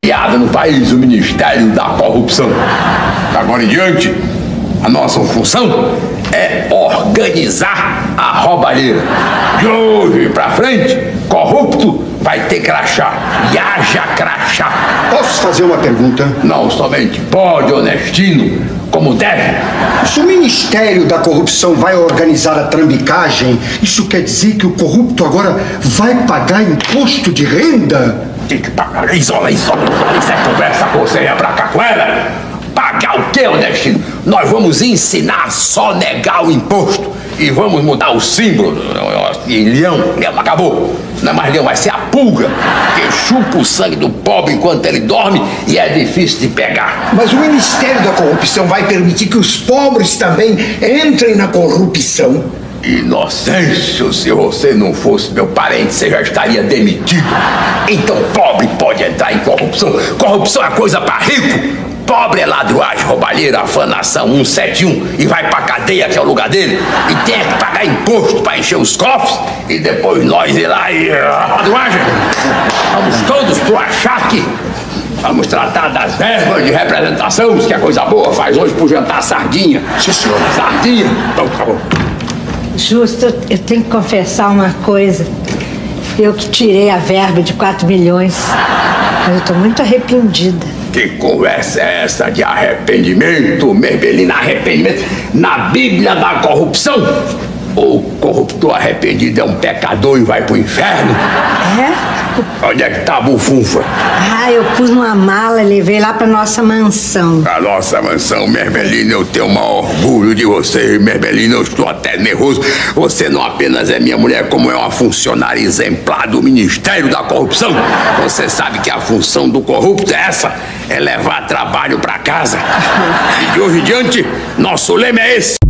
Criado no país o Ministério da Corrupção. Agora em diante, a nossa função é organizar a roubalheira. De hoje pra frente, corrupto vai ter crachá. E haja crachá. Posso fazer uma pergunta? Não somente pode, honestino, como deve. Se o Ministério da Corrupção vai organizar a trambicagem, isso quer dizer que o corrupto agora vai pagar imposto de renda? Tem que pagar. Isola. Isso é conversa com você, é pra cá com ela. Pagar o quê, honestino? Nós vamos ensinar a só negar o imposto. E vamos mudar o símbolo em leão. Leão acabou. Não é mais leão, vai ser a pulga, que chupa o sangue do pobre enquanto ele dorme e é difícil de pegar. Mas o Ministério da Corrupção vai permitir que os pobres também entrem na corrupção? Inocêncio, se você não fosse meu parente, você já estaria demitido. Então pobre pode entrar em corrupção. Corrupção é coisa pra rico. Pobre é ladruagem, roubalheira, afanação, 171 e vai pra cadeia, que é o lugar dele. E tem que pagar imposto pra encher os cofres e depois nós ir lá e... ladruagem. Vamos todos pro achaque. Vamos tratar das verbas de representação, que é coisa boa. Faz hoje pro jantar sardinha. Sim, senhor. Sardinha. Então, acabou. Justo, eu tenho que confessar uma coisa. Eu que tirei a verba de 4 milhões. Mas eu tô muito arrependida. Que conversa é essa de arrependimento, Merbelina? Arrependimento na Bíblia da corrupção? O corruptor arrependido é um pecador e vai pro inferno? É? Onde é que tá a bufunfa? Ah, eu pus numa mala e levei lá pra nossa mansão. A nossa mansão, Merbelina, eu tenho um orgulho de você, Merbelina, eu estou até nervoso. Você não apenas é minha mulher, como é uma funcionária exemplar do Ministério da Corrupção. Você sabe que a função do corrupto é essa, é levar trabalho pra casa. E de hoje em diante, nosso lema é esse.